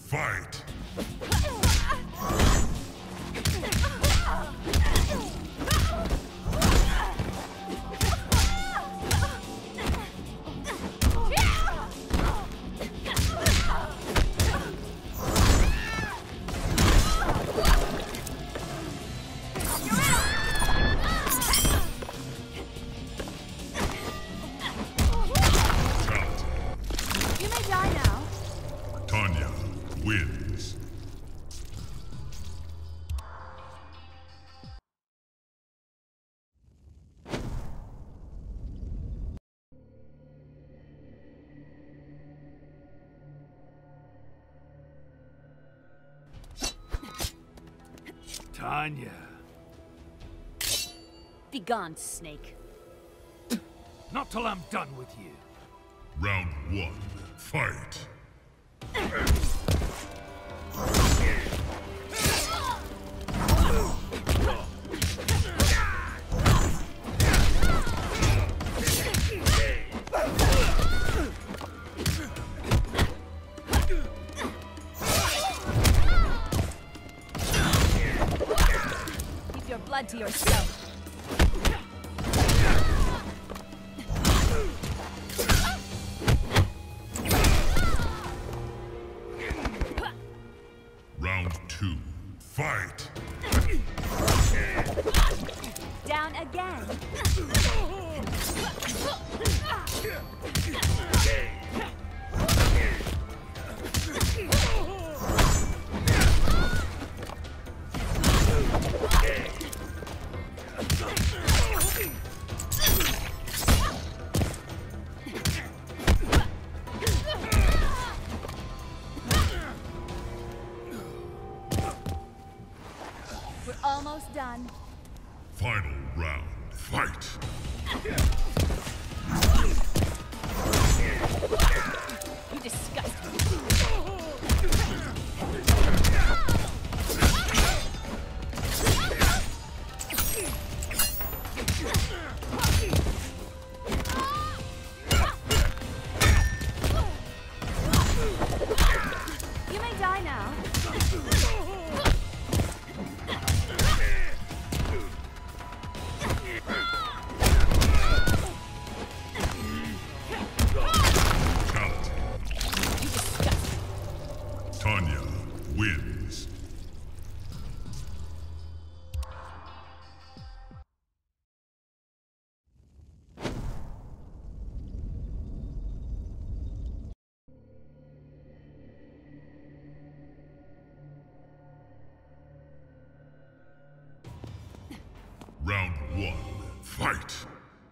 Fight! You may die now. Tanya wins. Tanya. Begone, snake. Not till I'm done with you. Round 1. Fight! Keep your blood to yourself. Round 2. Fight! Down again. We're almost done. Final round. Fight! You disgust me. You may die now. Count. You disgust me. Tanya wins. Round 1. Fight!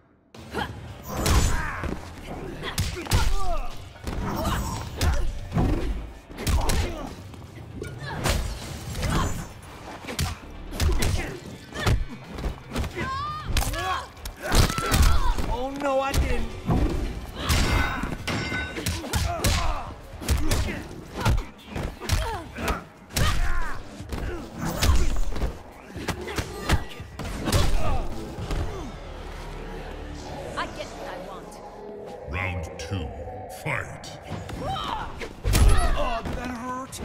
Oh no, I didn't. I get what I want. Round 2. Fight! Oh, that hurt.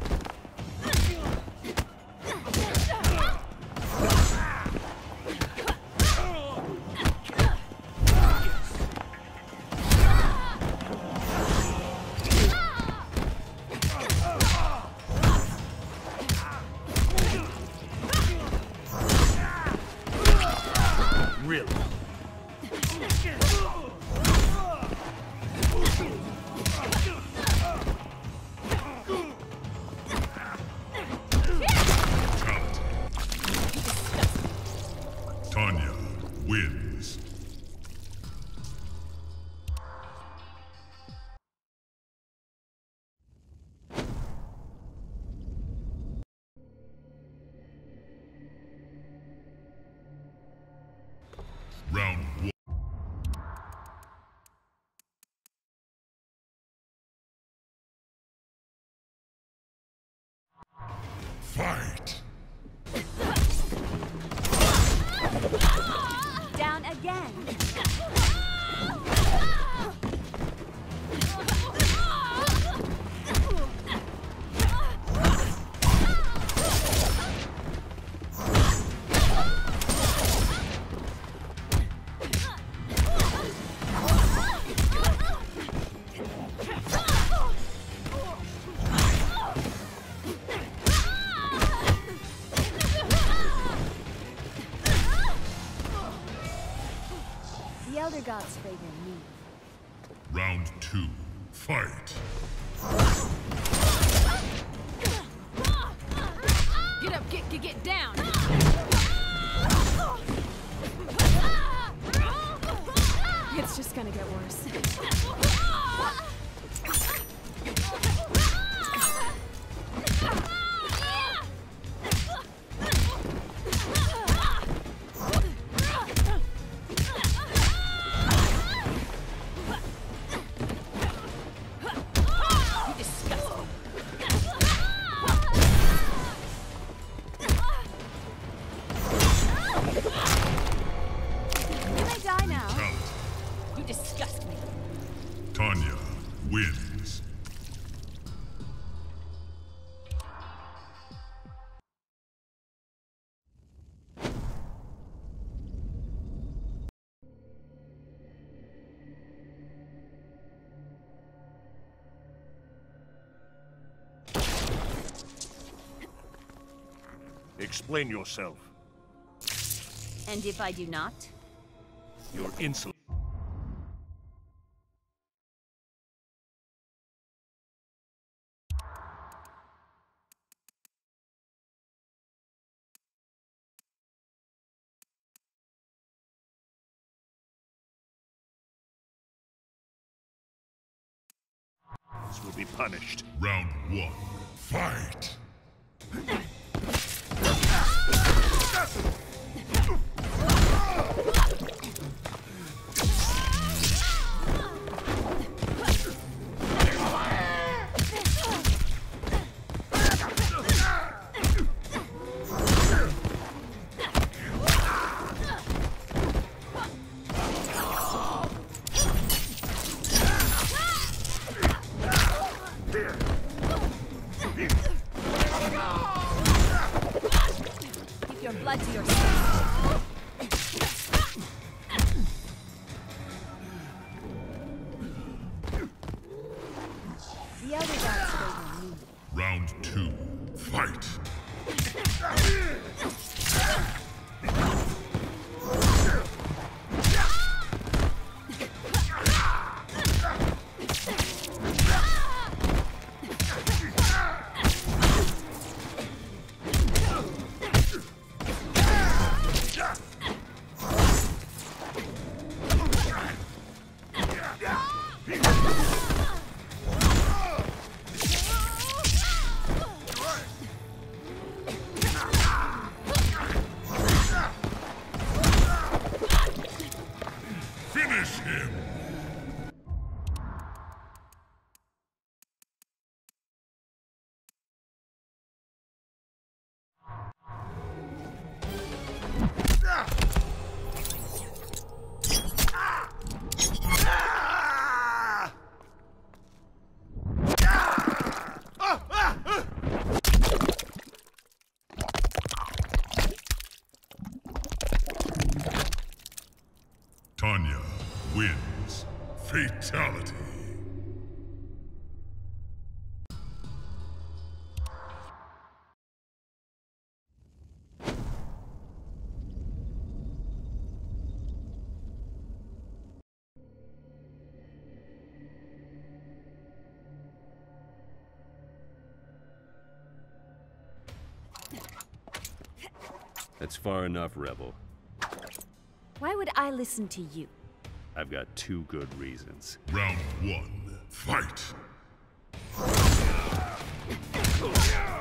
Really? Count. Tanya wins. Round 1. Fight! Down again. other gods favor me. Round 2. Fight. Get up, get down! It's just gonna get worse. Tanya wins. Explain yourself. And if I do not? You're insolent. This will be punished. Round 1. Fight. Keep your blood to yourself. The other gods favor me. Round 2. Fight. Finish him! Tanya wins. Fatality. That's far enough, Rebel. Why would I listen to you? I've got 2 good reasons. Round 1. Fight.